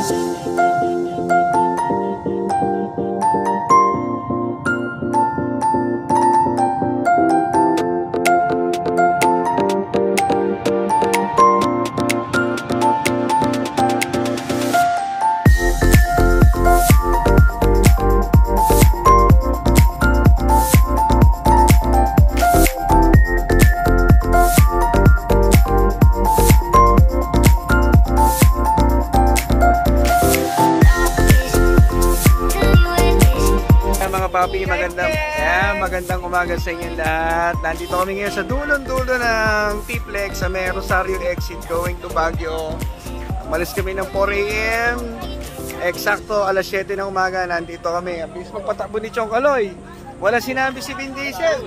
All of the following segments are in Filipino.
Papi, magandang umaga sa inyo lahat. Nandito kami ngayon sa dulon-dulo ng T-Plex sa may Rosario exit going to Baguio. Malis kami ng 4 AM. Eksakto alas 7 ng umaga nandito kami. Ang bilis magpatakbo ni Chong Kaloy. Wala sinabi si Vin Diesel.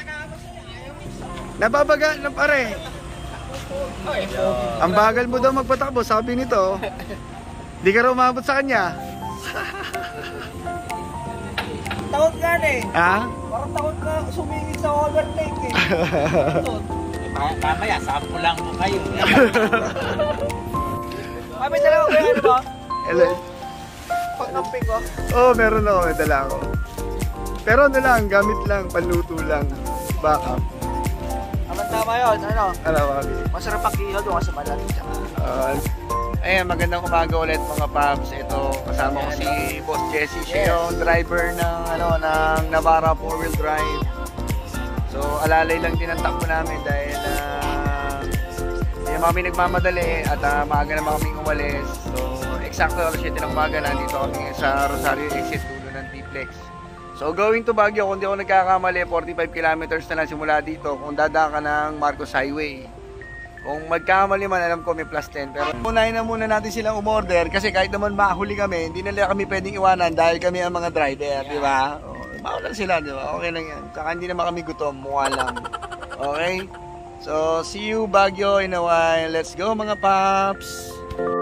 Nababaga ng pare. Ang bagal mo daw magpatakbo, sabi nito. Di ka raw umabot sa kanya. Takot nga eh. Ha? Parang takot na sumingit sa overtake eh. Mamaya, sampo lang mo kayo. May dala ko kayo ano ba? Hello? Pag-camping ko? Oo, meron ako. May dala ko. Pero ano lang, gamit lang, panluto lang. Backup. Tama yun, ano? Ano, Papi? Masarap ang kiyo doon sa balat. Ayan, magandang umaga ulit mga paps. Ito, kasama ko si Boss Jesse. Siya yung driver ng, ng Navara 4-wheel drive. So, alalay lang din ang takbo namin dahil hindi naman kami nagmamadali at maaga naman kami umalis. So, eksakto alas 7 ng umaga nandito kami sa Rosario exit dulo ng T-Plex. So, going to Baguio, kung di ako nagkakamali, 45 kilometers na lang simula dito kung dadaan ka ng Marcos Highway. Kung magkamali man, alam ko may plus 10. Pero unahin na muna natin silang umorder kasi kahit naman mahuli kami, hindi nila kami pwedeng iwanan dahil kami ang mga driver, di ba? Bawal lang sila, di ba? Okay lang yan. Tsaka hindi naman kami gutom, mukha lang. Okay? So, see you Baguio in a while. Let's go mga paps!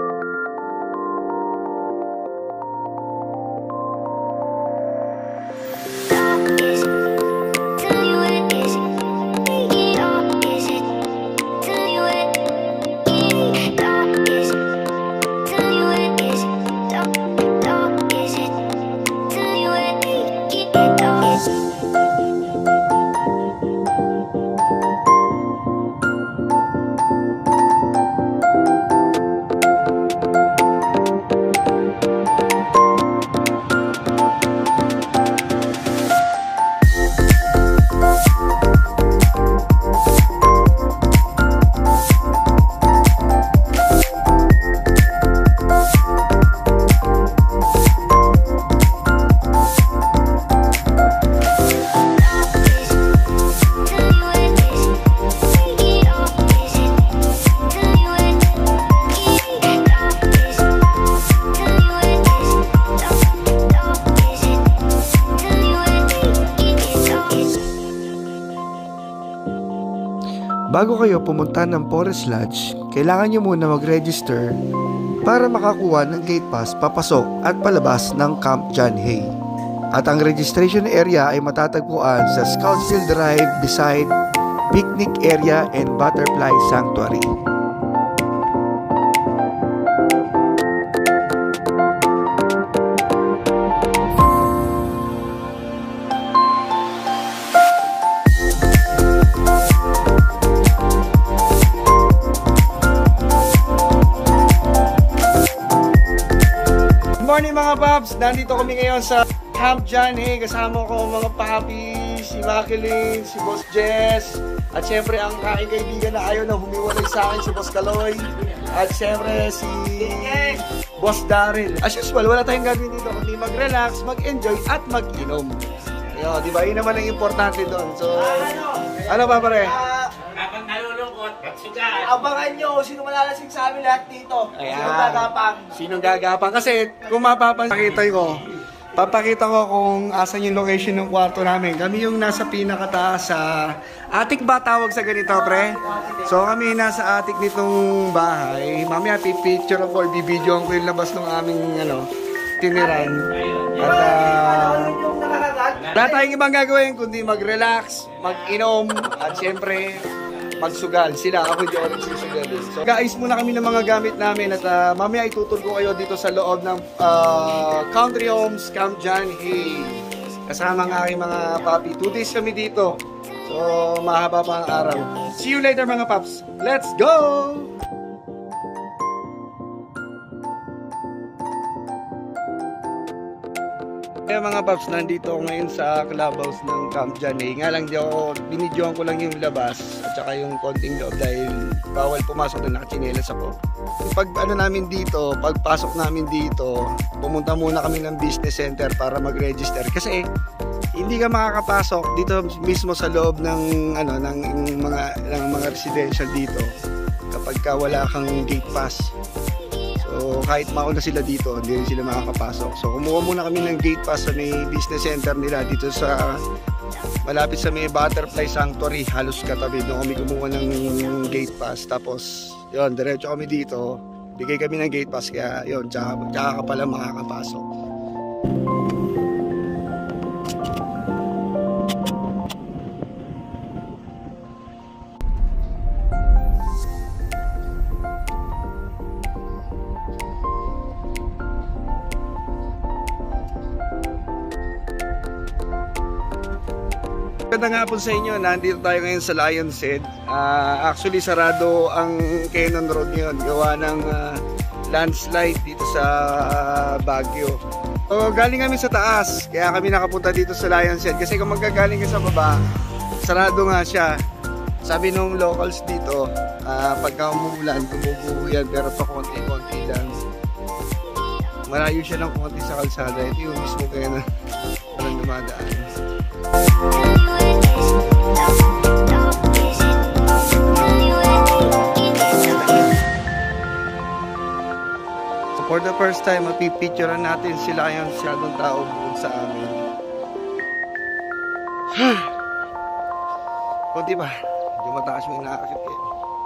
Bago kayo pumunta ng Forest Lodge, kailangan nyo muna mag-register para makakuha ng gate pass papasok at palabas ng Camp John Hay. At ang registration area ay matatagpuan sa Scoutsville Drive beside Picnic Area and Butterfly Sanctuary. Good morning mga paps! Nandito kami ngayon sa Camp John Hay. Kasama ko mga papi, si Makiling, si Boss Jess, at syempre ang aking kaibigan na ayaw na humiwalay sa akin, si Boss Kaloy, at syempre si Boss Daryl. As usual, wala tayong gagawin dito kundi mag-relax, mag-enjoy at mag-inom. Di ba? Yun naman ang importante doon. So, ano ba pare? Habang nalulungkot, magsugal. Abangan nyo sino malalasing sa amin lahat dito. Ayan. Sino gagapang. Sinong gagapang? Kasi kung papakita ko kung asan yung location ng kwarto namin. Kami yung nasa pinakataas sa attic ba tawag sa ganito, pre? So kami nasa attic nitong bahay. Mamaya pipicture ko or bibidyoan ko yung labas ng aming tiniran. At wala tayong ibang gagawin kundi mag-relax, mag-inom, at syempre magsugal. Sila, ako hindi ako nagsusugal. So guys, muna kami ng mga gamit namin at mamaya ituturo ko kayo dito sa loob ng Country Homes Camp John Hay. Kasama ang aking mga papi. 2 days kami dito. So mahaba pa ang araw. See you later mga paps. Let's go! Kaya mga paps, nandito ako ngayon sa clubhouse ng Camp John Hay. Nga lang, binidyoan ko lang yung labas at saka yung konting loob dahil bawal pumasok na nakachinelas ako. Pag namin dito, pagpasok namin dito, pumunta muna kami ng business center para mag-register kasi hindi ka makakapasok dito mismo sa loob ng mga residential dito kapag wala kang gate pass. So kahit mauna sila dito, hindi rin sila makakapasok. So kumuha muna kami ng gate pass sa may business center nila dito sa malapit sa may Butterfly Sanctuary, halos katabi. Doon kami kumuha ng gate pass. Tapos yun, diretso kami dito. Bigay kami ng gate pass kaya yun, tsaka ka pala makakapasok. Magandang hapon sa inyo. Nandito tayo ngayon sa Lion's Head. Actually, sarado ang Cannon Road ngayon. Gawa ng landslide dito sa Baguio. So, galing kami sa taas. Kaya kami nakapunta dito sa Lion's Head. Kasi kung magagaling ka sa baba, sarado nga siya. Sabi nung locals dito, pagka umuulan, tumubuho yan. Pero pa konti-konti lang. Malayo siya ng konti sa kalsada. Ito yung mismo kaya na walang dumadaan. So for the first time, mapipicturean natin sila yung siladong tao bukod sa amin. Kunti ba? Medyo mataas yung inaakit eh.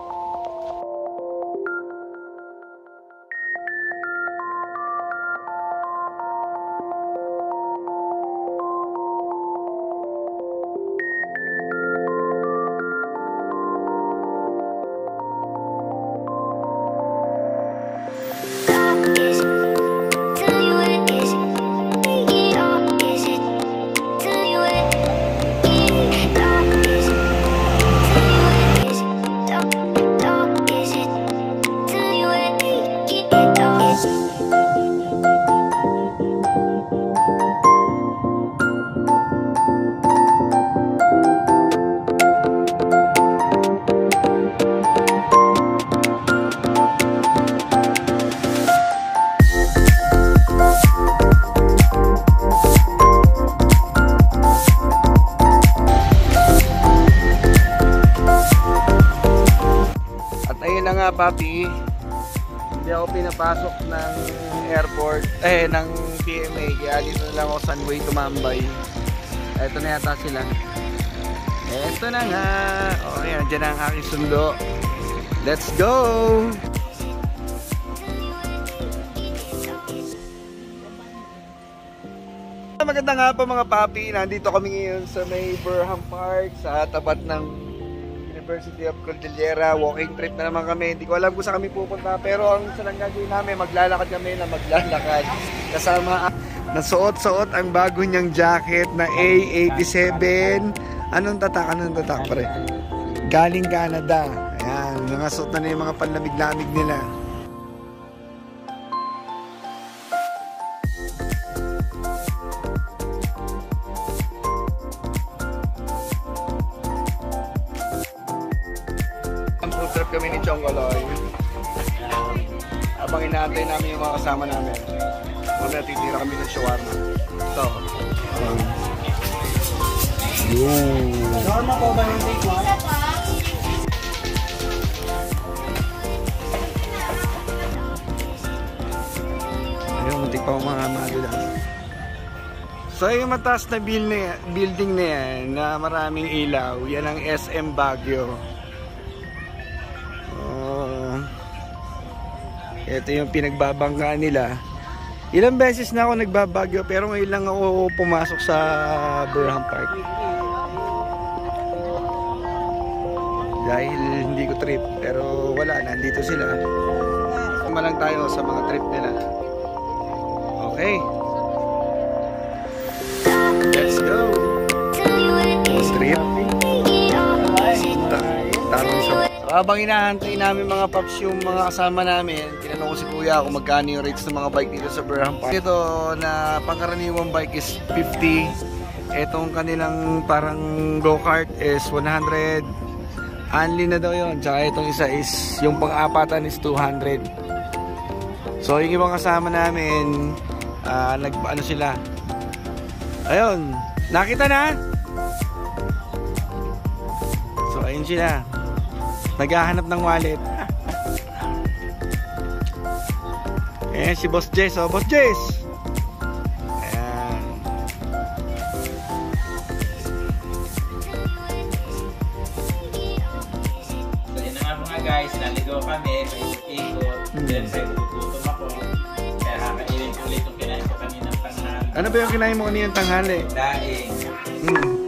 Papi, hindi ako pinapasok ng airport, ng PMA, kaya dito na lang ako Sunway tumambay. Eto na yata sila. Eto na nga. Okay, andyan na ang aking sundo. Let's go! Maganda nga po mga papi, nandito kami ngayon sa may Burham Park sa tapat ng University of Cordillera. Walking trip na naman kami. Hindi ko alam kung saan kami pupunta, pero ang isa lang gagawin namin, maglalakad kami na maglalakad. Kasama nasuot-suot ang bago niyang jacket na A87. Anong tatak pre? Galing Canada. Ayan, nangasuot na yung mga panlamig-lamig nila. Trip kami ni Chongoloy. Habang inaantay namin yung mga kasama namin, kung natitira kami ng shawarma. Ito. Shawarma po ba yung take one? Ayun, muntik pa mga madula. So yung mataas na building na yan, na maraming ilaw, yan ang SM Baguio. Ito yung pinagbabanggaan nila. Ilang beses na ako nagbabagyo pero ngayon lang ako pumasok sa Burham Park. dahil hindi ko trip. Pero wala, nandito sila. Sama lang tayo sa mga trip nila. Okay. Let's go. Trip. Tamang sa... So, habang hinahantay namin mga paps yung mga kasama namin, tinanong ko si kuya kung magkano yung rates ng mga bike dito sa Burnham Park. Ito na pangkaraniwang bike is 50. Etong kanilang parang go-kart is 100. Only na daw yun. Tsaka itong isa is yung pang-apatan is 200. So yung ibang kasama namin, nagpaano sila. Ayun, nakita na? So ayun sila. Naghahanap ng wallet. Ayan si Boss Jess. Oh, Boss Jess! Ayan. So yun na nga mga guys, naligaw kami, ikot-ikot, then sa gugutom ako. Kaya kakainin ko ulit yung kinain ko kaninang tanghali. Ano ba yung kinain mo kaninang tanghali? Daing. Hmm.